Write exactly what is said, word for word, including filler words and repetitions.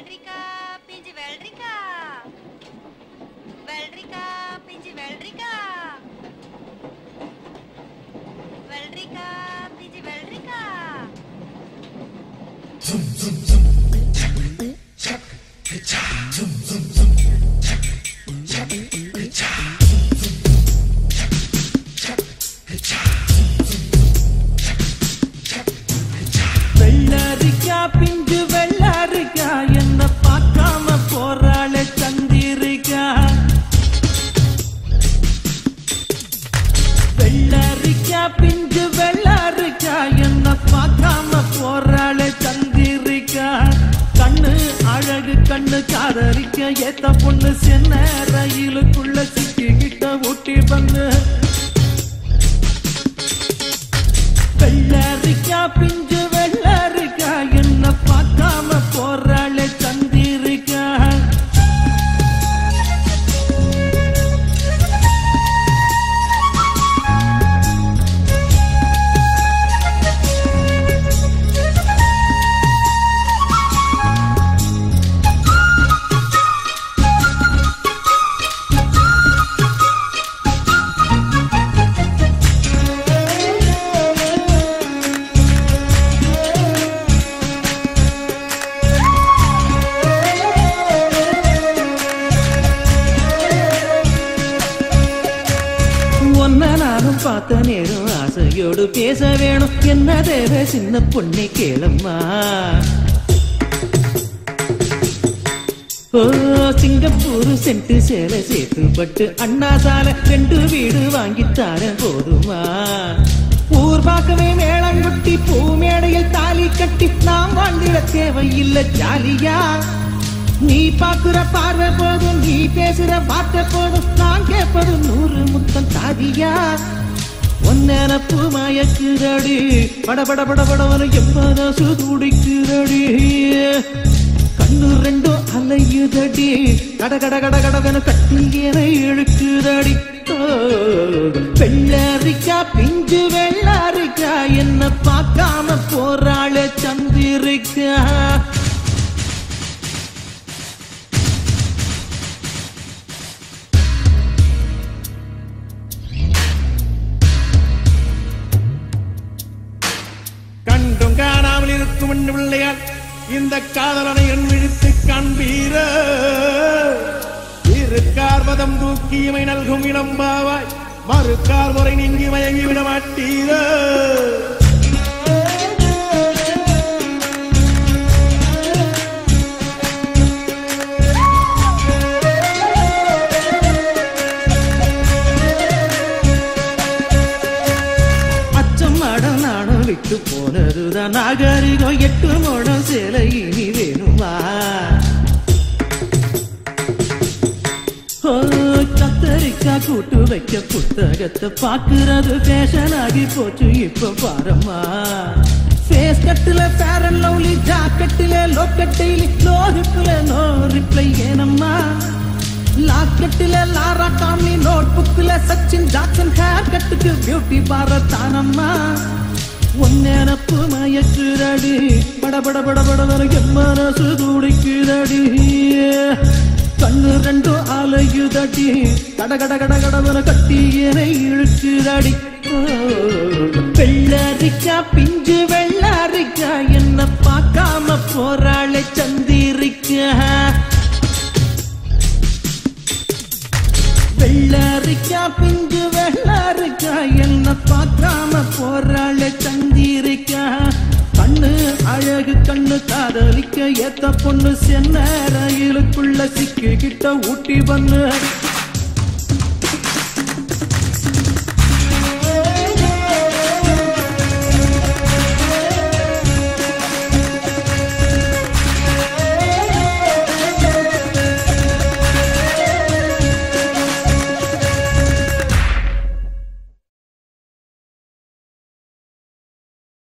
வெல்ரிக்கா பிஞ்சு வெல்ரிக்கா வெல்ரிக்கா பிஞ்சு வெல்ரிக்கா வெல்ரிக்கா பிஞ்சு வெல்ரிக்கா zum zum zum chak chak cha zum zum zum chak chak cha chak cha வெள்ளரிக்கா பிஞ்சு வெள்ளரிக்கா என்ன பார்க்காம போறாளே சந்திரிக்கா வெள்ளரிக்கா பிஞ்சு வெள்ளரிக்கா என்ன பார்க்காம போறாளே சந்திரிக்கா கண்ணு அழகு கண்ணு காதலிக்க ஏத்த பொண்ணு சென்ன ரயிலுக்குள்ள சிக்கிக்கிட்ட ஊட்டி பண்ணு வெள்ளரிக்கா பிஞ்சு வெள்ளரிக்கா என்ன பார்க்காம போறாளே சந்திரிக்கா பார்த்த நேரம் ஆசையோடு பேச வேணும் என்ன தேவை சின்ன பொண்ணை கேளம்மா ஓ சிங்கப்பூர் சென்ட்டு சேலை சேர்த்து பட்டு அண்ணா சாலை ரெண்டு வீடு வாங்கித்தார போதுமா ஊர் பார்க்கவே மேளங்குட்டி பூ மேடையில் தாலி கட்டி நாம் வாழ்ந்திட தேவையில்லை ஜாலியா நீ பாக்குற பார்வை போதும் நீ பேசுற வார்த்தை போதும் நான் கேட்பது நூறு முத்தம் தாதியா ஒன்னப்பு மயக்குதடி பட பட பட படவன எம்மனசு துடிக்குதடி கண்ணு ரெண்டும் அலையுதடி கட கட கட கடவன கட்டியனை இழுக்குதடி வெள்ளரிக்கா பிஞ்சு வெள்ளரிக்கா என்ன பார்க்காம போறாளே சந்திரிக்கா காணாமல் இருக்கும் என்று பிள்ளையால் இந்த காதலனை என் விழித்து காண்பீர இருக்கார் மதம் தூக்கியமை நல்கும் இளம்பாவாய் மறுக்கார் முறை நீங்கி மயங்கி விட மாட்டீர விட்டு போனதுதான் நாகரிகம் எட்டு மோடம் சேலை இனி வேணுமா கத்தரிக்கா கூட்டு வைக்க புத்தகத்தை பாக்குறது ஃபேஷன் ஆகி போச்சு இப்ப பாரம்மா ஃபேஸ் கட்டுல ஃபேர் அண்ட் லவ்லி ஜாக்கெட்டுல லோக்கட்டையில நோ ரிப்ளை நோ ரிப்ளை ஏனம்மா லாக்கெட்டுல லாரா காமி நோட் புக்ல சச்சின் ஜாக்சன் ஹேர் கட்டுக்கு பியூட்டி பாரத் தானம்மா ஒன்னப்பு மயக்குதடி பட பட பட பட வரைக்கும் மனசு துடிக்குதடி கண்ணு ரெண்டும் அலையுதடி கட கட கட கடவன கட்டியனை இழுக்குதடி வெள்ளரிக்கா பிஞ்சு வெள்ளரிக்கா என்ன பார்க்காம போறாளே சந்திரிக்கா வெள்ளரிக்கா பிஞ்சு வெள்ளரிக்கா என்ன பார்க்காம போறாளே சந்திரிக்கா கண்ணு அழகு கண்ணு காதலிக்க ஏத்த பொண்ணு சென்ன ரயிலுக்குள்ள சிக்கிக்கிட்ட ஊட்டி பண்ணு